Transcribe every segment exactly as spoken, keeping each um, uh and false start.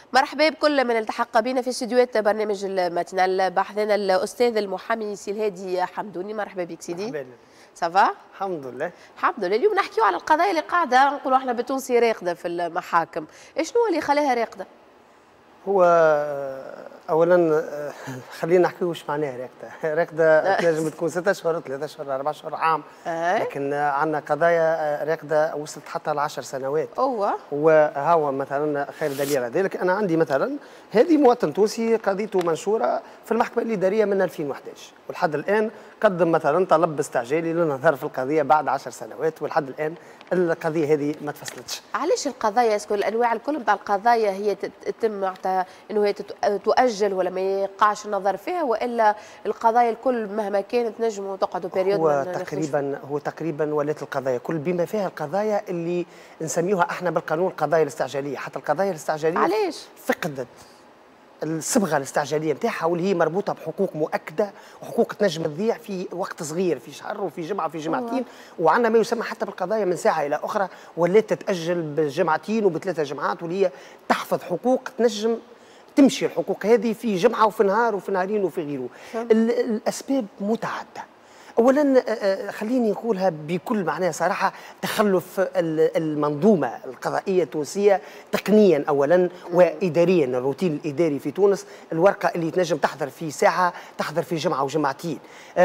مرحبا بكل من التحق بنا في استديوهات برنامج الماتينال. بحثنا الاستاذ المحامي سي الهادي حمدوني. مرحبا بك سيدي. مرحبا. سافا؟ الحمد لله. الحمد لله. اليوم نحكيو على القضايا اللي قاعده نقولوا احنا بالتونسي راقده في المحاكم. شنو اللي خلاها راقده؟ هو اولا خلينا نحكي واش معناها راقده. راقده تنجم تكون ستة اشهر، ثلاثة اشهر، أربعة اشهر، عام، لكن عندنا قضايا راقده وصلت حتى لعشر سنوات. اوه وهو مثلا خير دليل على ذلك. انا عندي مثلا هذه مواطن تونسي قضيته منشوره في المحكمه الاداريه من ألفين وأحد عشر، ولحد الان قدم مثلا طلب استعجالي للنظر في القضيه بعد عشر سنوات، ولحد الان القضيه هذه ما تفصلتش. علاش القضايا اسكو الانواع الكل نتاع القضايا هي تتم معناتها انه هي تؤجل ولا ما يقعش النظر فيها، والا القضايا الكل مهما كانت نجموا تقعدوا بيريود؟ هو تقريبا هو تقريبا ولات القضايا كل بما فيها القضايا اللي نسميوها احنا بالقانون القضايا الاستعجاليه. حتى القضايا الاستعجاليه علاش فقدت الصبغه الاستعجاليه نتاعها، واللي هي مربوطه بحقوق مؤكده وحقوق تنجم تضيع في وقت صغير، في شهر وفي جمعه وفي جمعتين. وعندنا ما يسمى حتى بالقضايا من ساعه الى اخرى ولات تتاجل بجمعتين وبثلاثه جمعات، واللي هي تحفظ حقوق تنجم تمشي الحقوق هذه في جمعه وفي نهار وفي نهارين وفي غيره. الاسباب متعدده. اولا خليني نقولها بكل معناها صراحه، تخلف المنظومه القضائيه التونسيه تقنيا اولا واداريا. الروتين الاداري في تونس الورقه اللي تنجم تحضر في ساعه تحضر في جمعه وجمعتين.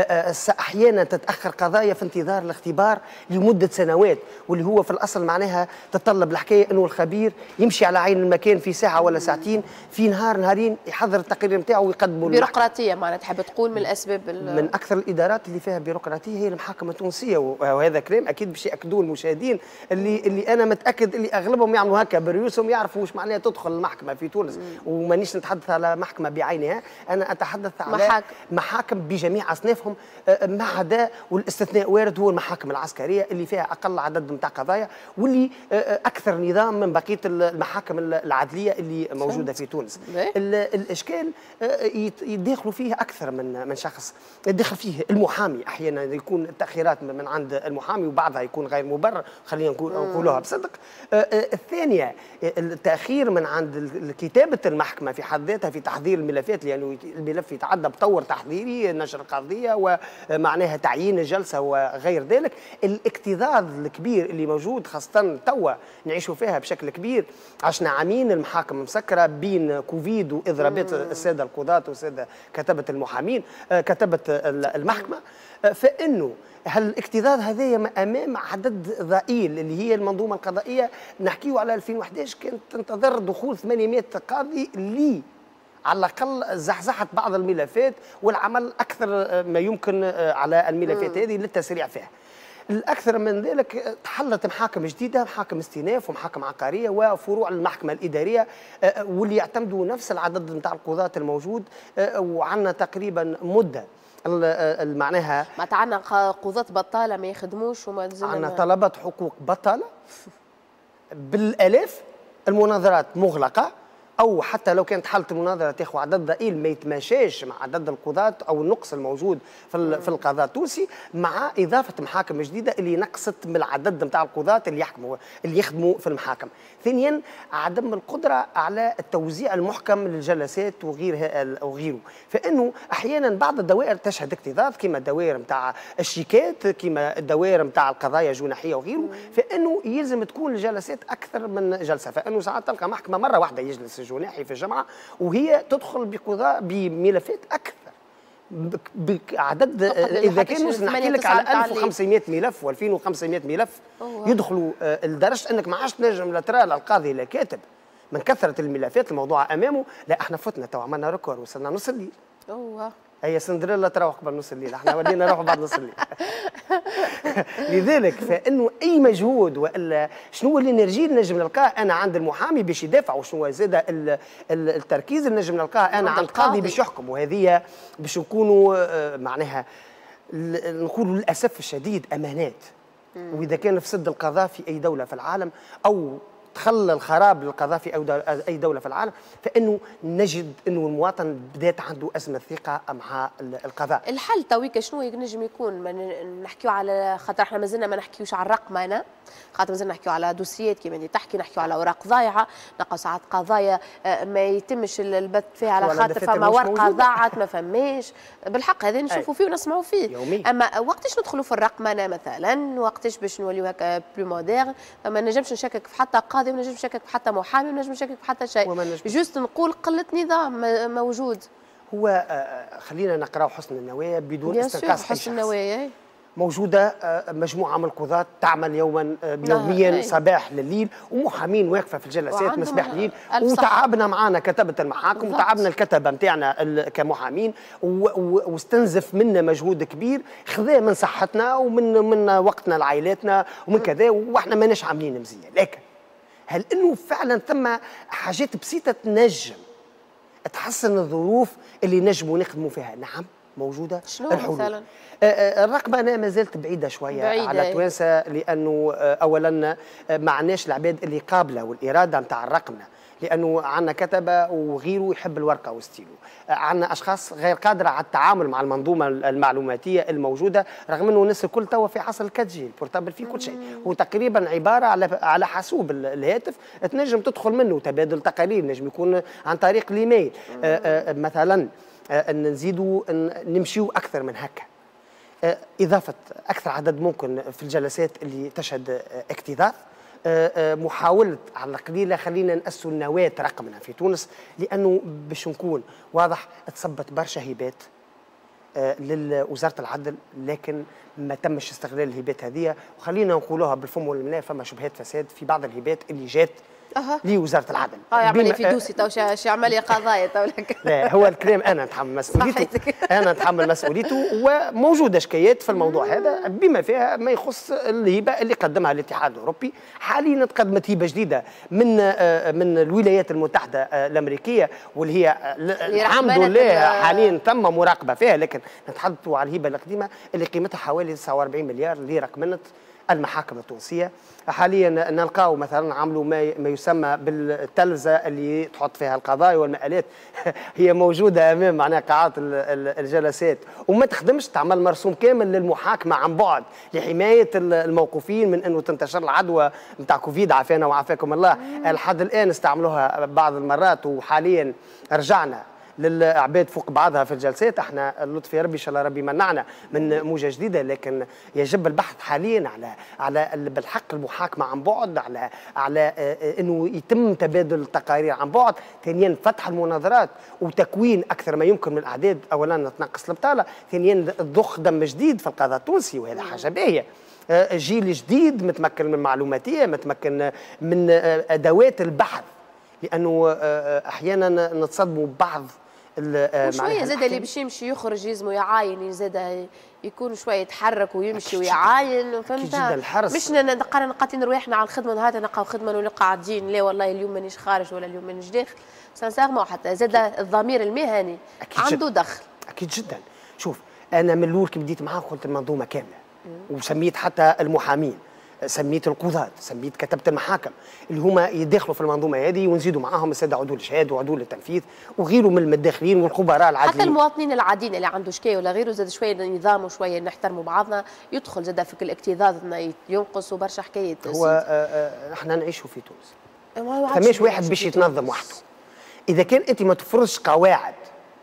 احيانا تتاخر قضايا في انتظار الاختبار لمده سنوات، واللي هو في الاصل معناها تتطلب الحكايه انه الخبير يمشي على عين المكان في ساعه ولا ساعتين، في نهار نهارين يحضر التقرير نتاعه ويقدمه. بيروقراطيه معناها تحب تقول من الاسباب من اكثر الادارات اللي فيها بيروقراطيه هي المحاكم التونسيه، وهذا كلام اكيد باش ياكدوه المشاهدين اللي اللي انا متاكد اللي اغلبهم يعملوا هكا بريوسهم، يعرفوا واش معناها تدخل المحكمه في تونس. ومانيش نتحدث على محكمه بعينها، انا اتحدث على محاكم, محاكم بجميع اصنافهم، ما عدا والاستثناء وارد هو المحاكم العسكريه اللي فيها اقل عدد نتاع قضايا، واللي اكثر نظام من بقيه المحاكم العدليه اللي موجوده في تونس. الاشكال يدخلوا فيه اكثر من من شخص. يدخل فيه المحامي، احيانا يكون التاخيرات من عند المحامي وبعضها يكون غير مبرر، خلينا نقولوها بصدق. الثانيه التاخير من عند كتابه المحكمه في حد ذاتها في تحضير الملفات، لانه يعني الملف يتعدى بطور تحضيري، نشر القضيه ومعناها تعيين الجلسه وغير ذلك. الاكتظاظ الكبير اللي موجود خاصه توا نعيشوا فيها بشكل كبير، عشنا عامين المحاكم مسكره بين كوفيد واضرابات الساده القضاة والساده كتبه المحامين كتبه المحكمه، فانه هل الاكتظاظ هذايا امام عدد ضئيل اللي هي المنظومه القضائيه. نحكيو على ألفين وأحد عشر كانت تنتظر دخول ثمانمائة قاضي اللي على الاقل زحزحت بعض الملفات والعمل اكثر ما يمكن على الملفات هذه للتسريع فيها. الاكثر من ذلك تحلت محاكم جديده، محاكم استئناف ومحاكم عقاريه وفروع المحكمه الاداريه، واللي يعتمدوا نفس العدد نتاع القضاة الموجود. وعندنا تقريبا مده معناها معناتها عندنا قضاة بطاله ما يخدموش وما عندنا طلبات حقوق بطاله بالالاف، المناظرات مغلقه، او حتى لو كانت حاله المناظره تاخذ عدد ضئيل ما يتماشاش مع عدد القضاة او النقص الموجود في في القضاء التونسي، مع اضافه محاكم جديده اللي نقصت من العدد نتاع القضاة اللي يحكموا اللي يخدموا في المحاكم. ثانيا عدم القدره على التوزيع المحكم للجلسات وغيرها وغيره، فانه احيانا بعض الدوائر تشهد اكتظاظ كما الدوائر نتاع الشيكات، كما الدوائر نتاع القضايا الجناحيه وغيره، فانه يلزم تكون الجلسات اكثر من جلسه. فانه ساعات تلقى محكمه مره واحده يجلس جناحي في الجمعه وهي تدخل بقضاء بملفات اكثر بعدد. اذا كان نحكي لك على ألف وخمسمائة ملف وألفين وخمسمائة ملف أوه. يدخلوا لدرجه انك ما عادش تنجم لا ترى لا القاضي لا كاتب من كثره الملفات الموضوع امامه. لا احنا فتنا تو عملنا ريكور وصلنا نص الليل. اوه هي سندريلا تروح قبل نص الليل، احنا ولينا نروح بعد نص الليل. لذلك فانه اي مجهود والا شنو اللي نرجي نجم نلقاه انا عند المحامي باش يدافع، وشنو زاد التركيز اللي نجم نلقاه انا عند القاضي باش يحكم. وهذه باش نكونوا معناها نقولوا للاسف الشديد امانات. واذا كان في سد القضاء في اي دوله في العالم او دخل الخراب للقضاء في اي دوله في العالم، فانه نجد انه المواطن بدات عنده ازمه ثقه مع القضاء. الحل تويك شنو ينجم يكون؟ ما نحكيو على خاطر احنا مازلنا ما نحكيوش على الرقمنه، خاطر مازلنا نحكيو على دوسيات كيما انت تحكي، نحكيو على اوراق ضايعه، نلقاو ساعات قضايا ما يتمش البث فيها على خاطر فما ورقه ضاعت ما فماش. بالحق هذا نشوفوا فيه ونسمعوا فيه يوميا. اما وقتاش ندخلوا في الرقمنه مثلا، وقتاش باش نوليو هكا بلو موديرن، فما نجمش نشكك في حتى قاضي، وما نجمش نشكك في حتى محامي، وما نجمش نشكك في حتى شيء، جوست نقول قله نظام موجود. هو خلينا نقراو حسن النوايا بدون استنقاص حسن النوايا موجوده مجموعه من القضاة تعمل يوما يوميا صباح لليل، ومحامين واقفه في الجلسات من صباح الليل، وتعبنا معانا كتبه المحاكم وتعبنا الكتبه نتاعنا كمحامين، واستنزف منا مجهود كبير، خذا من صحتنا ومن من وقتنا لعائلاتنا ومن كذا، واحنا ماناش عاملين مزيه. لكن هل انه فعلا ثم حاجات بسيطه تنجم تحسن الظروف اللي نجموا نخدموا فيها؟ نعم موجوده. شنو الحلول؟ مثلا الرقمنه ما زالت بعيده شويه بعيدة على التوانسه، لانه اولا ما عندناش العباد اللي قابله والاراده نتاع الرقمنه، لانه عندنا كتبه وغيره يحب الورقه والستيلو، عندنا اشخاص غير قادره على التعامل مع المنظومه المعلوماتيه الموجوده، رغم انه الناس الكل توا في عصر الكاتجي، البورتابل فيه كل شيء، هو تقريبا عباره على على حاسوب الهاتف تنجم تدخل منه تبادل تقارير، نجم يكون عن طريق الايميل. مثلا ان نزيدوا نمشيوا اكثر من هكا، اضافه اكثر عدد ممكن في الجلسات اللي تشهد اكتظاظ، محاولة على القليلة خلينا نأسوا النواة رقمنا في تونس، لأنه باش نكون واضح تصبت برشا هبات لوزارة العدل، لكن ما تمش استغلال الهبات هذه، وخلينا نقولوها بالفم والمناء، فما شبهات فساد في بعض الهبات اللي جات أه. لوزاره العدل. اه عمليه في دوسي تو شي عمليه قضايا تو. لا هو الكلام انا نتحمل مسؤوليته، انا نتحمل مسؤوليته، وموجوده شكايات في الموضوع هذا بما فيها ما يخص الهبه اللي قدمها الاتحاد الاوروبي. حاليا تقدمت هبه جديده من من الولايات المتحده الامريكيه، واللي هي الحمد لله حاليا تم مراقبه فيها، لكن نتحدثوا على الهبه القديمه اللي قيمتها حوالي تسعة وأربعين مليار ليره رقمنت المحاكم التونسيه. حاليا نلقاو مثلا عملوا ما ما يسمى بالتلفزه اللي تحط فيها القضايا والمقالات هي موجوده امام معناها قاعات الجلسات، وما تخدمش، تعمل مرسوم كامل للمحاكمه عن بعد لحمايه الموقوفين من انه تنتشر العدوى نتاع كوفيد، عافانا وعافاكم الله. لحد الان استعملوها بعض المرات، وحاليا رجعنا للعباد فوق بعضها في الجلسات. احنا اللطف يا ربي ان شاء الله ربي منعنا من موجه جديده، لكن يجب البحث حاليا على على بالحق المحاكمه عن بعد، على على انه يتم تبادل التقارير عن بعد، ثانيا فتح المناظرات وتكوين اكثر ما يمكن من الاعداد، اولا تنقص البطاله، ثانيا ضخ دم جديد في القضاء التونسي، وهذا حاجه باهيه. جيل جديد متمكن من المعلوماتيه، متمكن من ادوات البحث، لانه احيانا نتصدموا ببعض وشويه زاد اللي باش يمشي يخرج يزمو يعاين، زاد يكون شويه يتحرك ويمشي ويعاين، فهمت؟ مش نقارن نقاتين رواحنا على الخدمه نهار نلقاو خدمه ونلقى قاعدين، لا والله اليوم مانيش خارج ولا اليوم مانيش داخل، سانسيرمون حتى زاد الضمير المهني عنده دخل. اكيد جدا. شوف انا من الاول كي بديت معاه قلت المنظومه كامله، وسميت حتى المحامين، سميت القضاة، سميت كتبة المحاكم اللي هما يدخلوا في المنظومه هذه، ونزيدوا معاهم الساده عدول الشهاد وعدول التنفيذ وغيره من المداخلين والخبراء العاديين. حتى المواطنين العاديين اللي عنده شكايه ولا غيره، زاد شويه نظام وشويه نحترموا بعضنا، يدخل زاد في الاكتظاظ ينقص وبرشا حكايات. هو احنا نعيشوا في تونس، فماش واحد باش يتنظم وحده. اذا كان انت ما تفرضش قواعد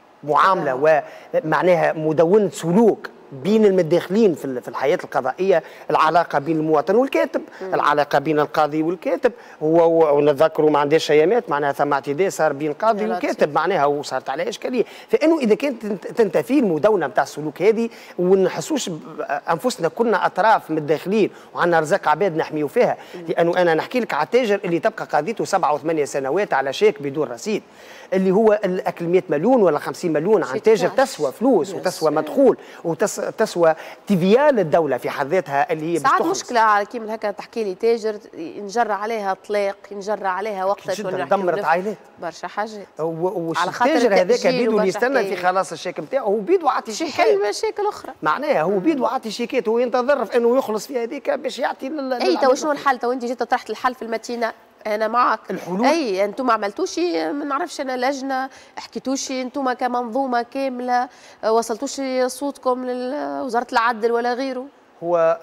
معامله ومعناها مدونه سلوك بين المتداخلين في الحياه القضائيه، العلاقه بين المواطن والكاتب، م. العلاقه بين القاضي والكاتب، ونتذكروا ما عندهاش ايامات معناها ثم اعتداء صار بين القاضي والكاتب معناها، وصارت عليه اشكاليه، فانه اذا كانت تنتفي المدونه نتاع السلوك هذه ونحسوش انفسنا كنا اطراف متداخلين وعندنا رزق عباد نحميو فيها، لانه انا نحكي لك على التاجر اللي تبقى قضيته سبعة وثمانية سنوات على شيك بدون رصيد، اللي هو الاكل مئة مليون ولا خمسين مليون عن تاجر تسوى فلوس وتسوى مدخول وتسوى تسوى تبيان الدوله في حد ذاتها، اللي هي ساعات مشكله كيما هكا تحكي لي تاجر ينجر عليها طلاق، ينجر عليها وقت دمرت عائلات برشا حاجات، والتاجر هذاك بيدو اللي يستنى في خلاص الشيك نتاعو، هو بيدو عاطي شيكات يحل مشاكل اخرى، معناها هو بيدو عاطي شيكات وينتظر في انه يخلص في هذيك باش يعطي اي تو شنو الحل؟ تو انت جيت طرحت الحل في المتينه انا معك. الحلول اي انتم ما عملتوش ما نعرفش انا لجنه حكيتوش انتم كمنظومه كامله وصلتوش صوتكم لوزاره العدل ولا غيره؟ هو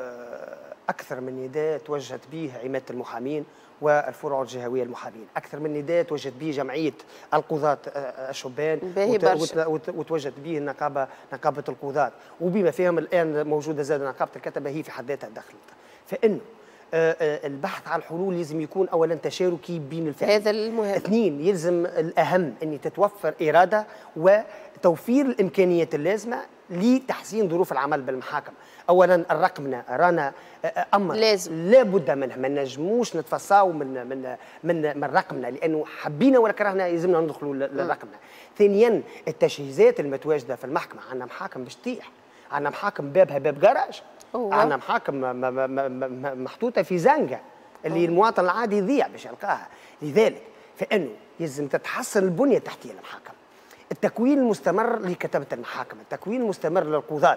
اكثر من نداء توجهت به عماده المحامين والفروع الجهويه المحامين، اكثر من نداء توجهت به جمعيه القضاة الشبان وتوجهت به النقابه نقابه القضاة، وبما فيهم الان موجوده زاد نقابه الكتبه هي في حد ذاتها دخلت. فانه البحث عن الحلول لازم يكون اولا تشاركي بين الفئات، هذا المهم. اثنين، يلزم الاهم ان تتوفر اراده وتوفير الامكانيات اللازمه لتحسين ظروف العمل بالمحاكم. اولا الرقمنه رانا امر لازم لابد منه، ما نجموش نتفصاو من من من من الرقمنه، لانه حبينا ولا كرهنا يلزمنا ندخلوا للرقمنه. ثانيا التجهيزات المتواجده في المحكمه، عندنا محاكم باش تطيح، عندنا محاكم بابها باب جراج، عندنا محاكم محطوطه في زنقه اللي أوه. المواطن العادي يضيع باش يلقاها. لذلك فانه يلزم تتحسن البنيه التحتيه للمحاكم، التكوين المستمر لكتبه المحاكم، التكوين المستمر للقضاة،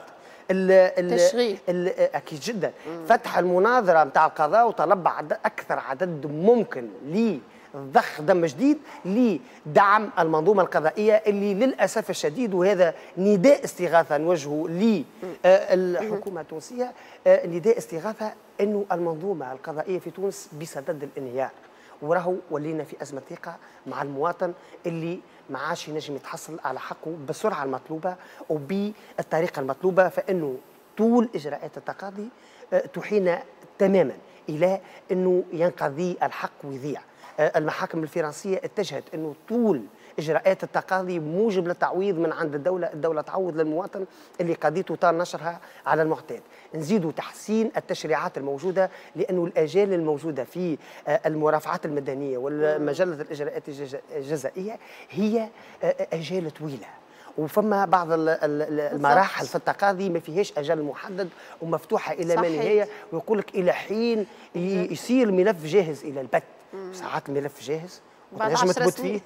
التشغيل اكيد جدا، مم. فتح المناظره نتاع القضاء وطلب عدد اكثر عدد ممكن لضخ دم جديد لدعم المنظومه القضائيه اللي للاسف الشديد، وهذا نداء استغاثه نوجهه للحكومه التونسيه، نداء استغاثه انه المنظومه القضائيه في تونس بصدد الانهيار، وراهو ولينا في ازمه ثقه مع المواطن اللي ما عادش ينجم يتحصل على حقه بالسرعه المطلوبه وبالطريقه المطلوبه، فانه طول اجراءات التقاضي تحين تماما الى انه ينقضي الحق ويضيع. المحاكم الفرنسيه اتجهت انه طول اجراءات التقاضي موجب للتعويض من عند الدوله، الدوله تعوض للمواطن اللي قضيته طال نشرها على المعتاد. نزيدوا تحسين التشريعات الموجوده، لانه الاجال الموجوده في المرافعات المدنيه والمجله الاجراءات الجزائيه هي اجال طويله، وفما بعض المراحل في التقاضي ما فيهاش اجل محدد ومفتوحه الى ما نهايه، ويقول لك الى حين يصير ملف جاهز الى البت. ساعات الملف جاهز ونجم تبت فيه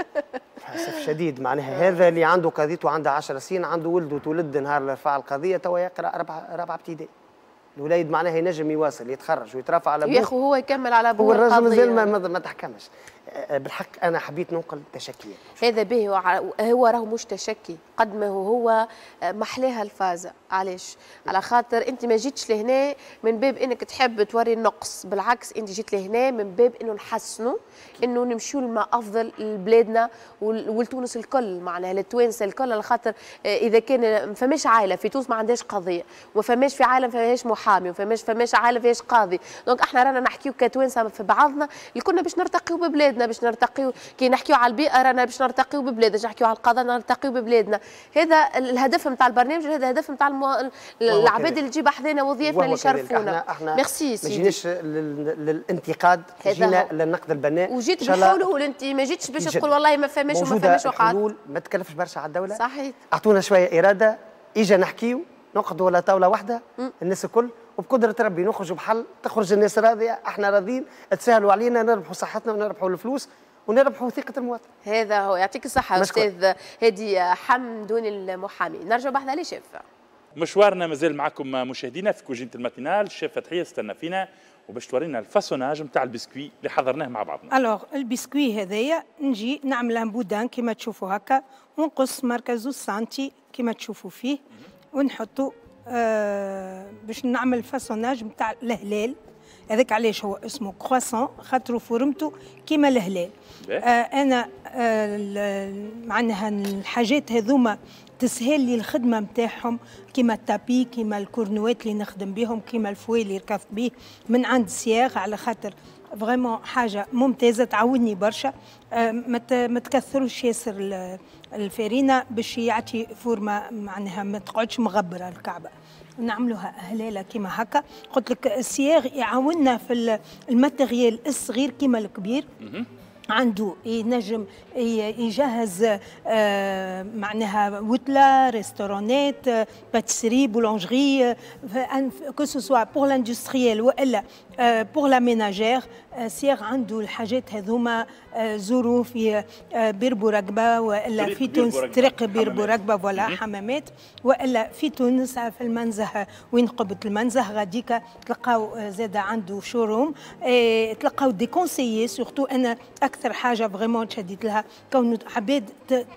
للاسف شديد. معناها هذا اللي عنده قضيته عنده عشر سنين، عنده ولده تولد نهار رفع القضيه توا يقرا رابعه رابعه ابتدائي، الوليد معناها ينجم يواصل يتخرج ويترافع على ابوه، يا اخو هو يكمل على ابوه. هو الراجل مازال ما, ما تحكمش. بالحق انا حبيت ننقل تشكيا هذا به، هو راهو مش تشكي قد ما هو هو محلاها الفازه. علاش؟ على خاطر انت ما جيتش لهنا من باب انك تحب توري النقص، بالعكس انت جيت لهنا من باب انه نحسنوا، انه نمشيو لما افضل لبلادنا ولتونس الكل، معناها للتوانسه الكل. على خاطر اذا كان ما فماش عائله في تونس ما عندهاش قضيه، وما فماش في عالم ما فيهاش محامي، وما فماش فماش عائله ما فيهاش قاضي، دونك احنا رانا نحكيو كتوانسه في بعضنا اللي كنا باش نرتقيو ببلادنا، باش نرتقيو كي نحكيو على البيئه رانا باش نرتقيو ببلادنا، باش نحكيو على القضاء نرتقيو ببلادنا. هذا الهدف نتاع البرنامج، هذا الهدف نتاع المو... العباد اللي تجيب حدانا وضيافنا اللي يشرفونا. ميرسي سيدي. ما جيناش للانتقاد، جينا للنقد البناء، وجيت بحلول. انت ما جيتش باش تقول والله ما فهمش وما فهمش وقعت. حلول ما تكلفش برشا على الدوله. صحيح. اعطونا شويه اراده، اجا نحكيو نقعدوا على طاوله واحده الناس الكل، وبقدره ربي نخرجوا بحل، تخرج الناس راضيه، احنا راضيين، تسهلوا علينا نربحوا صحتنا ونربحوا الفلوس ونربحوا ثقه المواطن. هذا هو. يعطيك الصحه استاذ هادي حمدوني المحامي. نرجع بعد عليه شيف. مشوارنا مازال معكم مشاهدينا في كوجينة الماتينال. الشيف فتحيه استنى فينا وباش تورينا الفاسوناج نتاع البسكوي اللي حضرناه مع بعضنا. الوغ البسكوي هذايا نجي نعمل ان بودان كما تشوفوا هكا، ونقص مركزو سنتي كما تشوفوا فيه، ونحطوا آه باش نعمل الفاسوناج نتاع الهلال. هذاك علاش هو اسمه كرواسون، خاطرو فورمته كيما الهلال. آه انا آه معناها الحاجات هذوما تسهل لي الخدمه نتاعهم، كيما التابي، كيما الكورنوات اللي نخدم بهم، كيما الفوي اللي ركبت به من عند سياغ، على خاطر فريمون حاجه ممتازه تعاوني برشا. آه ما تكثروش ياسر الفارينه باش يعطي فورمه معناها ما تقعدش مغبره الكعبه. نعملوها هلاله كيما هكا. قلت لك السياغ يعاوننا في الماتيريال الصغير كيما الكبير. عنده ينجم يجهز آه معناها وتله ريستورانات باتيسري بولانجري كو سوسوا بور لاندستريال والا بور لا ميناجير. سيغ عنده الحاجات هذوما. زوروا في بير بورقبه والا في تونس طريق بير بورقبه فوالا حمامات والا في تونس في المنزه وين قبه المنزه غاديكا تلقاو زاد عنده شوروم. تلقاو دي كونسيي سورتو انا اكثر حاجه فريمون شديت لها كون عباد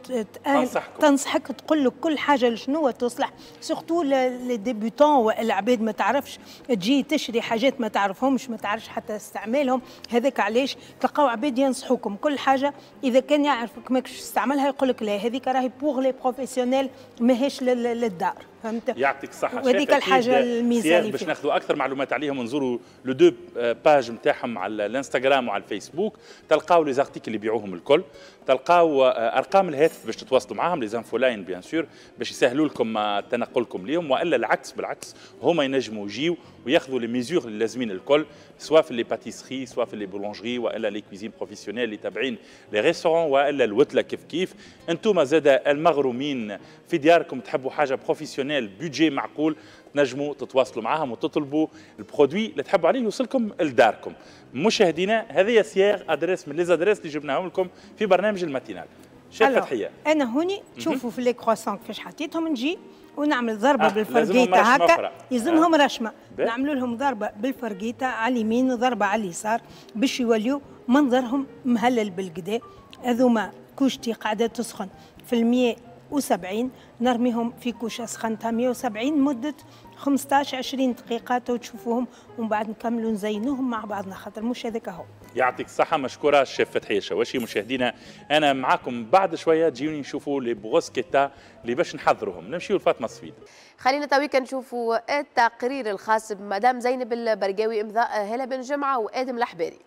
تنصحك تقول لك كل حاجه لشنو تصلح سورتو لي ديبوتون والعباد ما تعرفش تجي تشري حاجات ما تعرفهمش ما تعرفش حتى استعمالهم. هذاك علاش تلقاو عباد ينصحوكم كل حاجه اذا كان يعرفك ماكش تستعملها يقول لك لا هذيك راهي بوغ لي بروفيسيونيل ماهيش للدار. فهمت؟ يعطيك الصحه. وهذيك الحاجه الميزه اللي باش ناخذوا اكثر معلومات عليهم ونزوروا لو دو باج نتاعهم على الانستغرام وعلى الفيسبوك. تلقاو لي زارتيكل اللي يبيعوهم الكل. تلقاو ارقام الهاتف باش تتواصلوا معاهم لي زانفو لاين بيان سور باش يسهلوا لكم تنقلكم ليهم والا العكس بالعكس هما ينجموا يجيو وياخذوا لي ميزور اللي لازمين الكل سواء في لي باتيسري سواء في لي بولونجري والا لي كويزين بروفيسيونيل اللي تابعين لي ريستورون والا الوتله كيف كيف. انتم زاد المغرومين في دياركم تحبوا حاجه بروفيسيونيل بودجي معقول تنجموا تتواصلوا معاهم وتطلبوا البرودوي اللي تحبوا عليه يوصلكم لداركم. مشاهدينا هذه سياغ ادريس من لي ادريس اللي جبناهم لكم في برنامج الماتينال. شيف فتحيه انا هوني تشوفوا في لي كرواسون كيفاش حطيتهم نجي ونعمل ضربه آه بالفرقيته هكا يلزمهم آه. رشمه نعملوا لهم ضربه بالفرقيته على اليمين وضربه على اليسار باش يوليو منظرهم مهلل بالكدا. هذوما كوشتي قاعده تسخن في المية وسبعين نرميهم في كوشه سخنتها مية وسبعين مده خمسطاش عشرين دقيقه وتشوفوهم ومن بعد نكملوا نزينوهم مع بعضنا خاطر مش هذاك هو. يعطيك الصحة. مشكورة الشيف فتحية الشواشي. مشاهدينا أنا معاكم بعد شوية تجيوني نشوفوا لي بروسكيتا اللي باش نحضروهم. نمشيو لفاطمة الصفيد. خلينا تويك نشوفوا التقرير الخاص بمدام زينب البرقاوي إمضاء هلا بن جمعة وآدم الحباري.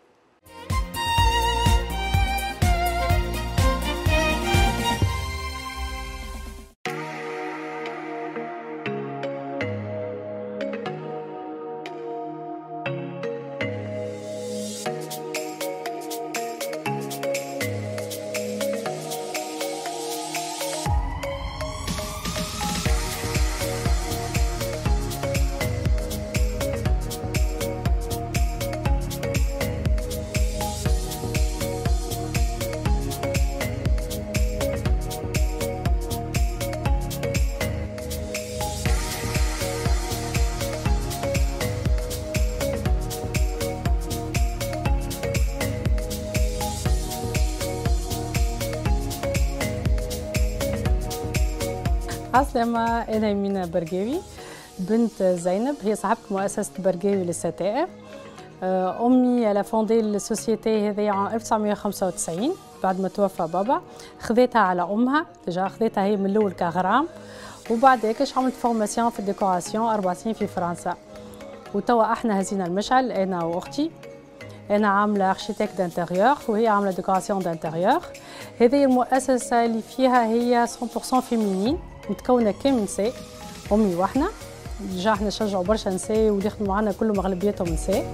عسلامة، أنا مينا برقاوي بنت زينب، هي صاحبة مؤسسة برقاوي للستائر. أمي على فوندي السوسيتي هذه عام ألف وتسعمية وخمسة وتسعين بعد ما توفى بابا. خذيتها على أمها، ديجا خذيتها هي من الأول كغرام، وبعد هيك عملت فورماسيون في الديكوراسيون أربع سنين في فرنسا. وتوا احنا هزينا المشعل أنا وأختي. أنا عاملة أرشيتكت دانتيريور وهي عاملة ديكوراسيون دانتيريور. هذه المؤسسة اللي فيها هي مية بالمية فيمينين، متكونة كامل نساء، أمي وإحنا. ديجا احنا نشجعوا برشا نساء واللي يخدموا معنا كلهم أغلبيتهم نساء.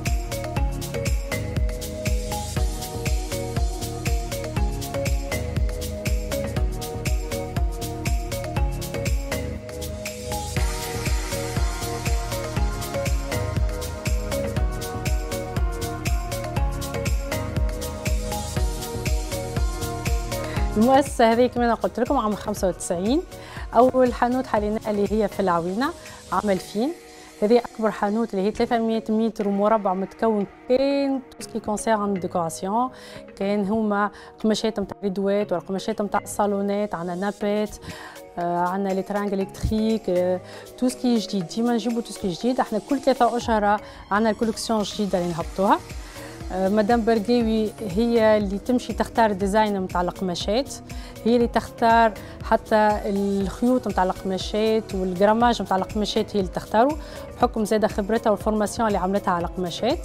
المؤسسة هذه كما قلت لكم عام خمسة وتسعين. أول حانوت حاليا اللي هي في العوينة عام ألفين. هذه أكبر حانوت اللي هي ثلاثمية متر مربع، متكون كان توسكي كونسيرن ديكوراسيون. كان هما قماشات نتاع ريدوات ولا قماشات نتاع الصالونات، عندنا نابات، آه عندنا لي ترانغ الكتريك، آه توسكي جديد. ديما نجيبوا توسكي جديد. احنا كل ثلاثة أشهر عندنا الكوليكسيون جديدة اللي نهبطوها. مدام برقاوي هي اللي تمشي تختار الديزاين نتاع القماشات، هي اللي تختار حتى الخيوط نتاع القماشات والجراماج نتاع القماشات، هي اللي تختاروا بحكم زاده خبرتها والفورماسيون اللي عملتها على القماشات.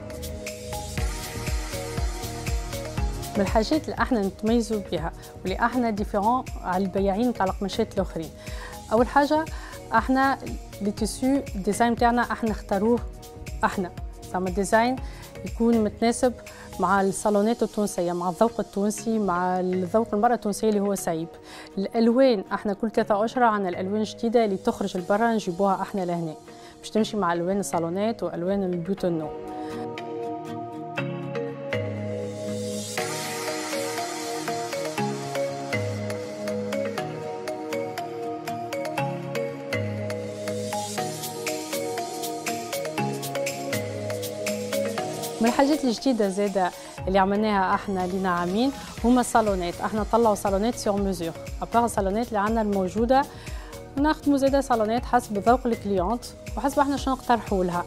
من الحاجات اللي احنا نتميزوا بها واللي احنا ديفيرون على البياعين نتاع القماشات الاخرين، اول حاجه احنا لي تيسو الديزاين نتاعنا احنا نختاروه احنا، زعما ديزاين يكون متناسب مع الصالونات التونسيه، مع الذوق التونسي، مع الذوق المراه التونسيه اللي هو صعيب. الالوان احنا كل ثلاثة اشهر عندنا الالوان الجديده اللي تخرج لبرا نجيبوها احنا لهنا باش تمشي مع الوان الصالونات والوان البيوت النو. من الحاجات الجديدة زادة اللي عملناها احنا لينا عامين هما الصالونات، احنا نطلعوا صالونات سيغ ميزور، ابار الصالونات اللي عندنا الموجودة نخدموا زادة صالونات حسب ذوق الكليونت وحسب احنا شنو نقترحوا لها.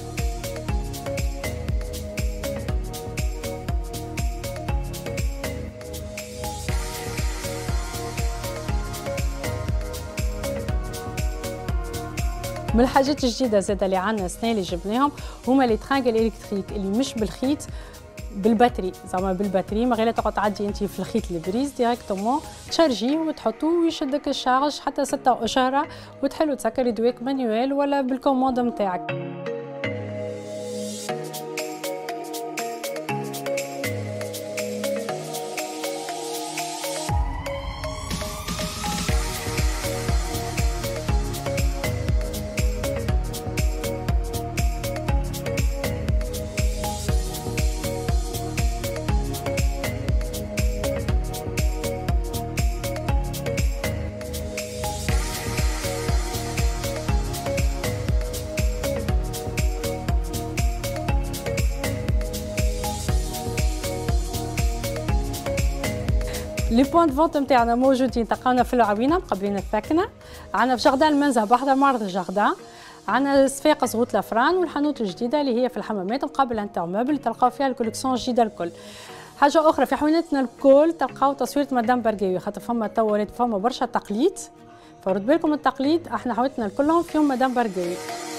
من الحاجات الجديده زاده اللي عندنا السنه اللي جبناهم هما لي ترانجل الكتريك اللي مش بالخيط، بالباتري، زعما بالباتري من غير تقعد تعدي انت في الخيط البريز ديريكتومون تشارجيه وتحطوه ويشدك الشارج حتى ستة اشهر وتحلو تسكري دويك مانيوال ولا بالكوموند نتاعك. لي بوان دو فونت نتاعنا موجودين تلقاونا في العوينه مقابلين الثكنه، عندنا في جاردان المنزه بحذا معرض الجاردان، عندنا صفاقس غوت لافران والحانوت الجديده اللي هي في الحمامات مقابل انترموبل تلقاو فيها الكوليكسيون الجديده الكل. حاجه اخرى في حوينتنا الكل تلقاو تصويره مدام برقاوي خاطر فما تو فما برشا تقليد، فرد بالكم التقليد احنا حوينتنا الكلهم فيهم مدام برقاوي.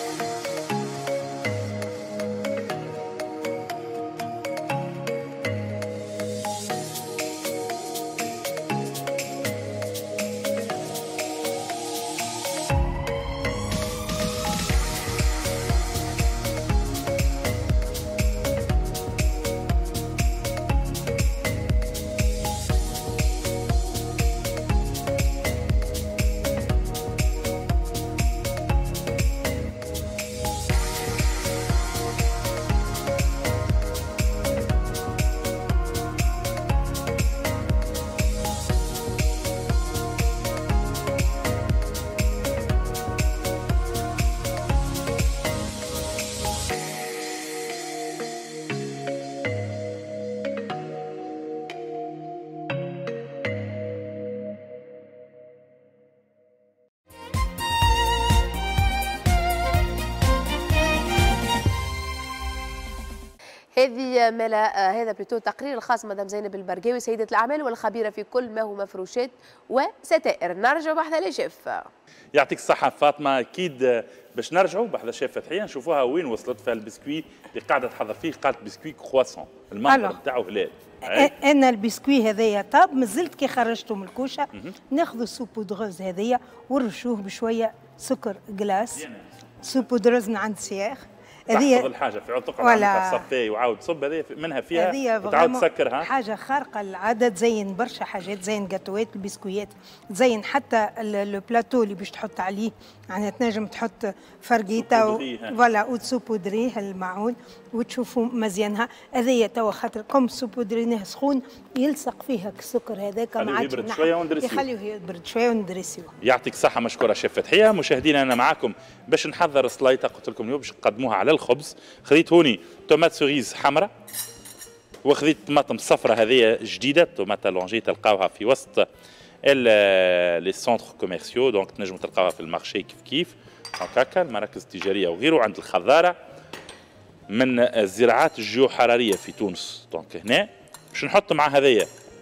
هذه ملا هذا بلوتو تقرير الخاص مدام زينب البرقاوي سيدة الأعمال والخبيرة في كل ما هو مفروشات وستائر. نرجع بحذا لي شيف. يعطيك الصحة فاطمة، أكيد باش نرجعوا بحذا شيف فتحية نشوفوها وين وصلت في البسكوي اللي قاعدة تحضر فيه، قالت بسكوي كرواسون المنظر نتاعو هلال. انا البسكوي هذايا طاب مازلت كي خرجته من الكوشه ناخذ السوبودغوز هذايا ونرشوه بشويه سكر جلاس سوبودغوز من عند سياخ تحفظ الحاجه في عود تقعد على صفاي وعاود تصب هذه منها فيها وتعاود تسكرها. حاجه خارقه للعاده تزين برشا حاجات، تزين جاتوات البسكويات، تزين حتى لو بلاتو اللي باش تحط عليه، يعني تنجم تحط فرقيته فوالا وتسوبودريه المعون وتشوفوا مزيانها. هذايا توا خاطر كم سوبودرينه سخون يلصق فيها السكر هذاك ما عادش يبرد شويه وندرسيوه، يخليوه يبرد شويه وندرسيوه. يعطيك الصحه مشكوره شيف فتحيه. مشاهدينا انا معاكم باش نحضر السلايطه قلت لكم اليوم باش نقدموها على الخبز. خذيت هوني تومات سوريز حمراء وخذيت طماطم صفراء هذه جديده، تومات لونجي تلقاوها في وسط لي سونتر كوميرسيو، دونك تنجموا تلقاوها في المارشي كيف كيف هكاكا المراكز التجاريه وغيره. عند الخضاره من الزراعات الجيوحراريه في تونس. دونك هنا باش نحط مع هذيا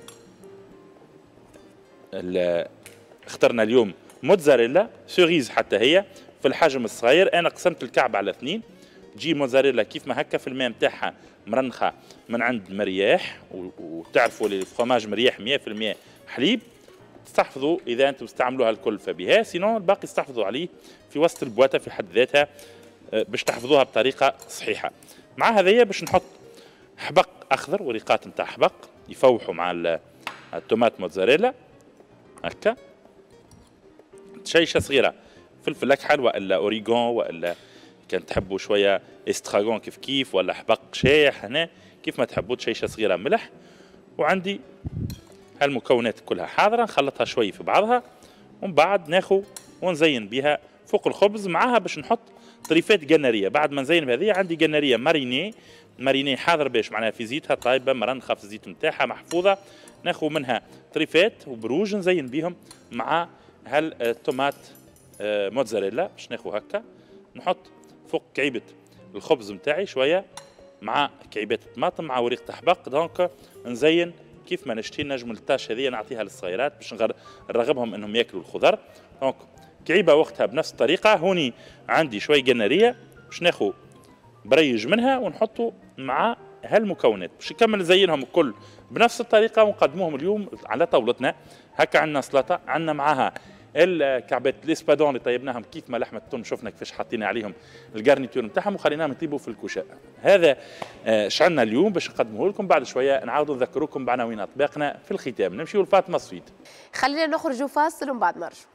اخترنا اليوم موتزاريلا سوريز حتى هي في الحجم الصغير. انا قسمت الكعب على اثنين، تجي موتزاريلا كيف ما هكا في الماء نتاعها مرنخه من عند مرياح، وتعرفوا لي الفرماج مرياح مية في المية حليب. تستحفظوا اذا انتم تستعملوها الكل فبها، سينون الباقي استحفظوا عليه في وسط البواته في حد ذاتها باش تحفظوها بطريقه صحيحه. مع هذايا باش نحط حبق حبق اخضر وريقات نتاع حبق يفوحوا مع التومات موتزاريلا هكا. شيشه صغيره فلفل اكحل والا اوريغون والا كان تحبوا شويه استراغون كيف كيف ولا حبق شايح هنا كيف ما تحبوا. شيشه صغيره ملح. وعندي هالمكونات كلها حاضره نخلطها شوي في بعضها ومن بعد ناخذ ونزين بها فوق الخبز معاها باش نحط طريفات جناريه. بعد ما نزين بهذه عندي جناريه ماريني ماريني حاضر باش معناها في زيتها طايبه مرنخه في الزيت نتاعها محفوظه. ناخذ منها طريفات وبروج نزين بهم مع هالطومات موتزاريلا باش ناخذ هكا نحط فوق كعيبه الخبز نتاعي شويه مع كعيبات الطماطم مع وريقه حبق. دونك نزين كيف ما نشتي نجم التاش هذه نعطيها للصغيرات باش نرغبهم انهم ياكلوا الخضر. دونك كعيبه وقتها بنفس الطريقه. هوني عندي شوي جناريه باش ناخذ بريج منها ونحطه مع هالمكونات باش نكمل نزينهم الكل بنفس الطريقه ونقدموهم اليوم على طاولتنا. هكا عندنا سلطه عندنا معاها الكعبات ليسبادون اللي طيبناهم كيف ما لحمه التون شفنا كيفاش حاطين عليهم الجارنيتور نتاعهم وخليناهم يطيبوا في الكوشاء. هذا شعلنا اليوم باش نقدمه لكم. بعد شويه نعاودوا نذكروكم بعناوين اطباقنا في الختام. نمشيو لفاطمه السويد. خلينا نخرجوا فاصل ومن بعد نرجعوا.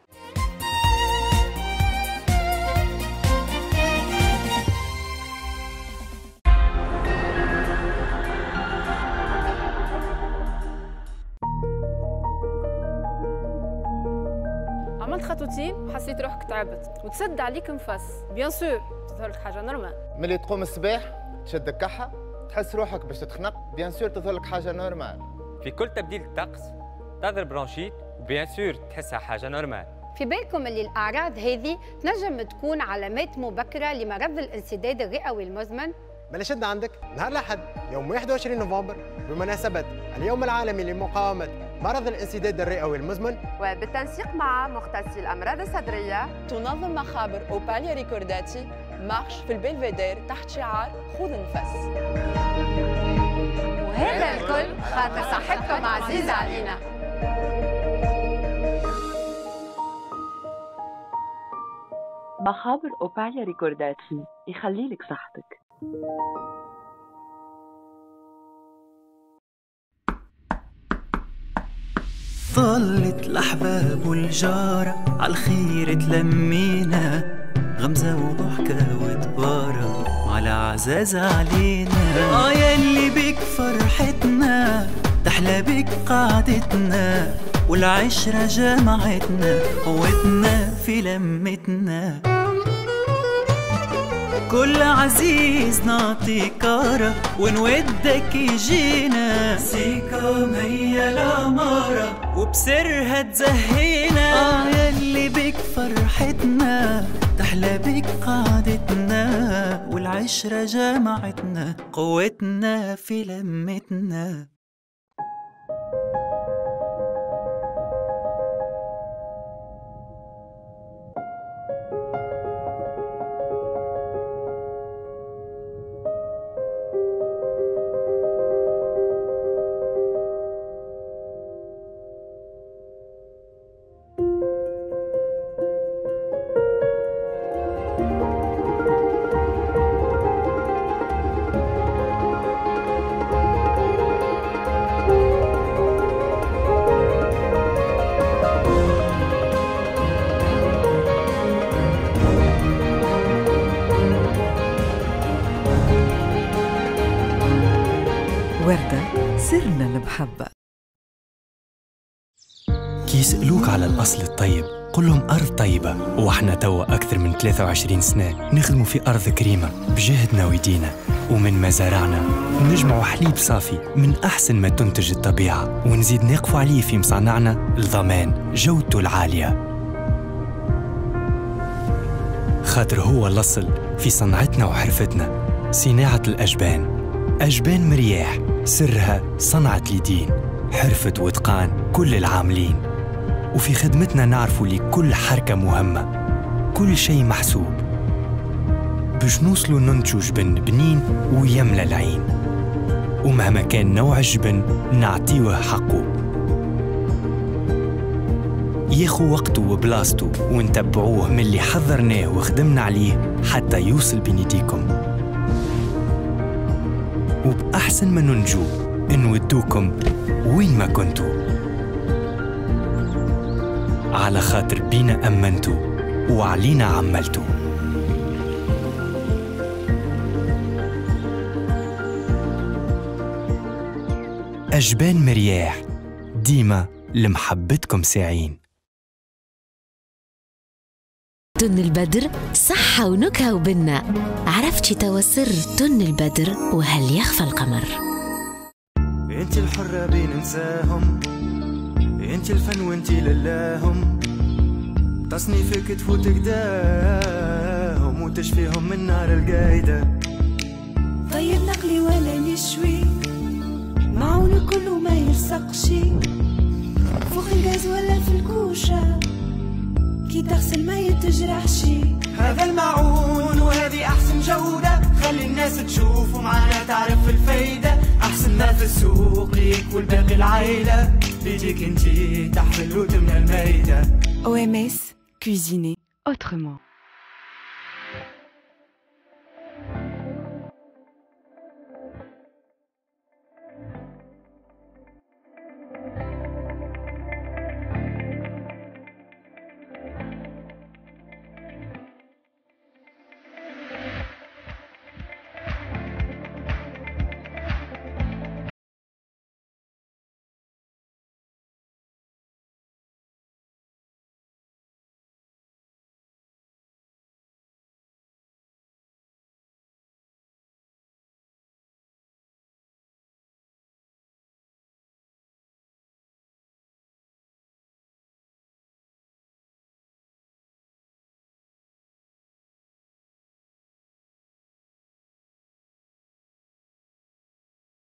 عملت خطوتين وحسيت روحك تعبت وتسد عليك نفس، بيان سور تظهر لك حاجه نورمال. ملي تقوم الصباح تشد الكحه تحس روحك باش تتخنق، بيان سور تظهر لك حاجه نورمال. في كل تبديل الطقس تظهر برونشيت وبيان سور تحسها حاجه نورمال. في بالكم اللي الاعراض هذه تنجم تكون علامات مبكره لمرض الانسداد الرئوي المزمن؟ بلشنا عندك نهار الأحد يوم واحد وعشرين نوفمبر بمناسبة اليوم العالمي لمقاومة مرض الانسداد الرئوي المزمن، وبالتنسيق مع مختصي الأمراض الصدرية تنظم مخابر أوباليا ريكورداتي مارش في البلفيدير تحت شعار خذ نفس. وهذا الكل خاطر صحتكم عزيزة علينا. مخابر أوباليا ريكورداتي يخلي لك صحتك. طلت الأحباب والجارة عالخير تلمينا، غمزة وضحكة وتبارة وعلى عزاز علينا. آه يلي بك فرحتنا تحلى بك قعدتنا، والعشرة جمعتنا قوتنا في لمتنا. كل عزيز نعطي كارة ونودك يجينا، سيكا مية العمارة وبسرها تزهينا. آه يلي بك فرحتنا تحلى بك قعدتنا، والعشرة جمعتنا قوتنا في لمتنا. وردة سرنا المحبة. كيسألوك على الأصل الطيب قل لهم أرض طيبة، وإحنا توا أكثر من ثلاثة وعشرين سنة نخدموا في أرض كريمة بجهدنا ويدينا، ومن مزارعنا نجمعوا حليب صافي من أحسن ما تنتج الطبيعة، ونزيد نقفوا عليه في مصانعنا لضمان جودته العالية، خاطر هو الأصل في صنعتنا وحرفتنا. صناعة الأجبان، أجبان مرياح سرها صنعة اليدين، حرفة واتقان كل العاملين، وفي خدمتنا نعرفوا لكل حركة مهمة كل شيء محسوب باش نوصلوا ننتجوا جبن بنين ويملى العين، ومهما كان نوع الجبن نعطيوه حقه، ياخو وقته وبلاصته، ونتبعوه من اللي حضرناه وخدمنا عليه حتى يوصل بين يديكم. وبأحسن ما ننجو نودوكم وين ما كنتوا، على خاطر بينا أمنتوا وعلينا عملتوا. أجبان مرياح ديما لمحبتكم ساعين. تن البدر صحة ونكهة وبنة، عرفتي توا سر تن البدر وهل يخفى القمر. انت الحرة بين نساهم، انت الفن وانت للاهم، تصنيفك تفوت قداهم وتشفيهم من نار القايدة. طيب نقلي ولا نشوي، معون كله ما يلصقشي، فوق الغاز ولا في الكوشة، كي تغسل ما يتجرحشي. هذا المعون وهذه أحسن جودة، خلي الناس تشوف ومعانا تعرف الفايدة. أحسن ما في السوق يكون باقي العائلة، بيديك انتي تحمل وتمنى المايدة. O M S, cuisiner autrement.